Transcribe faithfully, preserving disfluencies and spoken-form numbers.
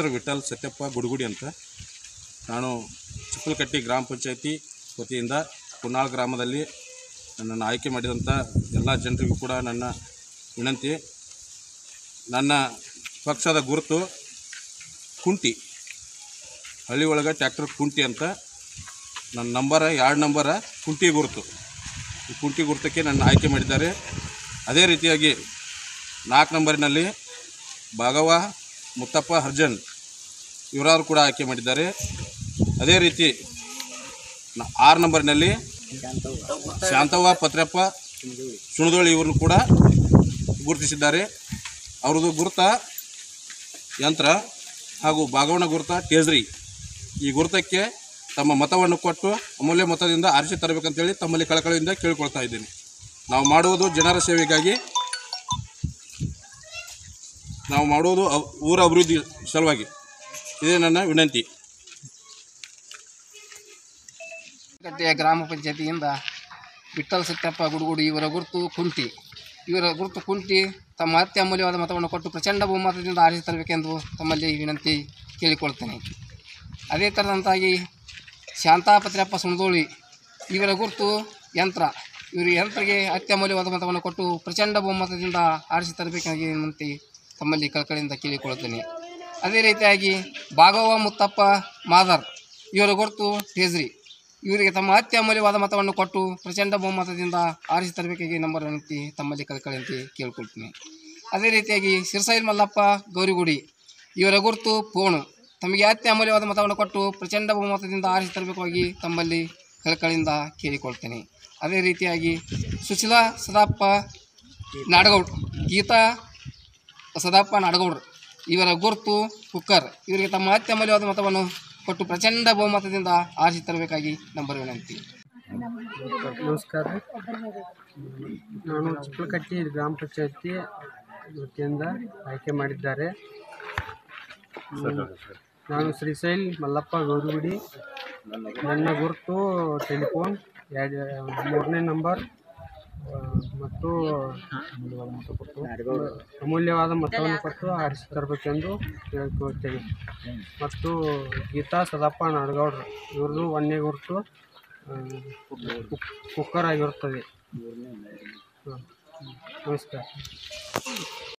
ಹೆಸರು ವಿಠಲ್ ಸತ್ಯಪ್ಪ ಗುಡುಗುಡಿ ಅಂತ. ನಾನು ಚಿಕ್ಕಲಕಟ್ಟಿ ಗ್ರಾಮ ಪಂಚಾಯತಿ ವತಿಯಿಂದ ಕುನ್ನಾಳ ಗ್ರಾಮದಲ್ಲಿ ನನ್ನನ್ನು ಆಯ್ಕೆ ಮಾಡಿದಂಥ ಎಲ್ಲ ಜನರಿಗೂ ಕೂಡ ನನ್ನ ವಿನಂತಿ, ನನ್ನ ಪಕ್ಷದ ಗುರುತು ಕುಂಟಿ, ಹಳ್ಳಿ ಒಳಗೆ ಟ್ಯಾಕ್ಟರ್ ಕುಂಟಿ ಅಂತ. ನನ್ನ ನಂಬರ ಎರಡು ನಂಬರ ಕುಂಟಿ ಗುರುತು. ಈ ಕುಂಟಿ ಗುರುತಕ್ಕೆ ನನ್ನ ಆಯ್ಕೆ ಮಾಡಿದ್ದಾರೆ. ಅದೇ ರೀತಿಯಾಗಿ ನಾಲ್ಕು ನಂಬರಿನಲ್ಲಿ ಭಾಗವ ಮುತ್ತಪ್ಪ ಹರ್ಜನ್ ಇವರಾರು ಕೂಡ ಆಯ್ಕೆ ಮಾಡಿದ್ದಾರೆ. ಅದೇ ರೀತಿ ಆರು ನಂಬರಿನಲ್ಲಿ ಶಾಂತವ್ವ ಪತ್ರಪ್ಪ ಸುಣದೋಳಿ ಇವ್ರನ್ನು ಕೂಡ ಗುರುತಿಸಿದ್ದಾರೆ. ಅವ್ರದ್ದು ಗುರುತ ಯಂತ್ರ ಹಾಗೂ ಭಾಗವನ ಗುರುತ ಟೇಜ್ರಿ. ಈ ಗುರುತಕ್ಕೆ ತಮ್ಮ ಮತವನ್ನು ಕೊಟ್ಟು ಅಮೂಲ್ಯ ಮತದಿಂದ ಆರಿಸಿ ತರಬೇಕಂತೇಳಿ ತಮ್ಮಲ್ಲಿ ಕಳಕಳಿಯಿಂದ ಕೇಳಿಕೊಳ್ತಾ ಇದ್ದೀನಿ. ನಾವು ಮಾಡುವುದು ಜನರ ಸೇವೆಗಾಗಿ, ನಾವು ಮಾಡುವುದು ಊರ ಅಭಿವೃದ್ಧಿ ಸಲುವಾಗಿ. ಇದೇ ನನ್ನ ವಿನಂತಿ. ಕಟ್ಟೆಯ ಗ್ರಾಮ ಪಂಚಾಯತಿಯಿಂದ ವಿಠಲ್ ಸತ್ಯಪ್ಪ ಗುಡುಗುಡಿ ಇವರ ಗುರುತು ಕುಂಟಿ. ಇವರ ಗುರುತು ಕುಂಟಿ ತಮ್ಮ ಅತ್ಯಮೂಲ್ಯವಾದ ಮತವನ್ನು ಕೊಟ್ಟು ಪ್ರಚಂಡ ಬಹುಮತದಿಂದ ಆರಿಸಿ ತರಬೇಕೆಂದು ತಮ್ಮಲ್ಲಿ ವಿನಂತಿ ಕೇಳಿಕೊಳ್ತೇನೆ. ಅದೇ ಥರದಂತಾಗಿ ಶಾಂತಾ ಪತ್ರಪ್ಪ ಸುಣದೋಳಿ ಇವರ ಗುರುತು ಯಂತ್ರ. ಇವರು ಯಂತ್ರಗೆ ಅತ್ಯಮೂಲ್ಯವಾದ ಮತವನ್ನು ಕೊಟ್ಟು ಪ್ರಚಂಡ ಬಹುಮತದಿಂದ ಆರಿಸಿ ತರಬೇಕಾಗಿ ವಿನಂತಿ ತಮ್ಮಲ್ಲಿ ಕಳಕಳಿಯಿಂದ ಕೇಳಿಕೊಳ್ಳುತ್ತೇನೆ. ಅದೇ ರೀತಿಯಾಗಿ ಭಾಗವ ಮುತ್ತಪ್ಪ ಮಾದರ್ ಇವರ ಗುರುತು ಟೇಜ್ರಿ. ಇವರಿಗೆ ತಮ್ಮ ಅತ್ಯಮೂಲ್ಯವಾದ ಮತವನ್ನು ಕೊಟ್ಟು ಪ್ರಚಂಡ ಬಹುಮತದಿಂದ ಆರಿಸಿ ತರಬೇಕಾಗಿ ನಂಬರ್ ವಿನಂತಿ ತಮ್ಮಲ್ಲಿ ಕಳಕಳಿಯಂತೆ ಕೇಳಿಕೊಳ್ತೀನಿ. ಅದೇ ರೀತಿಯಾಗಿ ಸಿರ್ಸೈಲ್ ಮಲ್ಲಪ್ಪ ಗೌರಿಗುಡಿ ಇವರ ಗುರುತು ಪೋಣು. ತಮಗೆ ಅತ್ಯಮೂಲ್ಯವಾದ ಮತವನ್ನು ಕೊಟ್ಟು ಪ್ರಚಂಡ ಬಹುಮತದಿಂದ ಆರಿಸಿ ತರಬೇಕಾಗಿ ತಮ್ಮಲ್ಲಿ ಕಳಕಳಿಯಿಂದ ಕೇಳಿಕೊಳ್ತೇನೆ. ಅದೇ ರೀತಿಯಾಗಿ ಸುಶೀಲಾ ಸದಾಪ್ಪ ನಾಡಗೌಡ್, ಗೀತಾ ಸದಾಪ್ಪ ನಾಡಗೌಡ್ರು ಇವರ ಗುರುತು ಕುಕ್ಕರ್. ಇವರಿಗೆ ತಮ್ಮ ಅತ್ಯಮೂಲ್ಯವಾದ ಮತವನ್ನು ಕೊಟ್ಟು ಪ್ರಚಂಡ ಬಹುಮತದಿಂದ ಆರಿಸಿ ತರಬೇಕಾಗಿ ನಂಬರ್ ವಿನಂತಿ. ನಮಸ್ಕಾರ. ನಾನು ಚಿಕ್ಕಲಕಟ್ಟಿ ಗ್ರಾಮ ಪಂಚಾಯತಿ ವತಿಯಿಂದ ಆಯ್ಕೆ ಮಾಡಿದ್ದಾರೆ. ನಾನು ಶ್ರೀಶೈಲ್ ಮಲ್ಲಪ್ಪ ಗೌರಿಗುಡಿ. ನನ್ನ ಗುರುತು ಟೆಲಿಫೋನ್ ಮೂರನೇ ನಂಬರ್ ಮತ್ತು ಅಮೂಲ್ಯವಾದ ಮತವನ್ನು ಕೊಟ್ಟು ಆರಿಸಿ ತರಬೇಕೆಂದು ಕೇಳಿಕೊಳ್ಳುತ್ತೇನೆ. ಮತ್ತು ಗೀತಾ ಸದಾಪ್ಪ ನಾಡಗೌಡ್ರು ಇವ್ರದ್ದು ಒಂದನೇ ಗುರುತು ಕುಕ್ಕರ್ ಆಗಿರುತ್ತದೆ. ನಮಸ್ಕಾರ.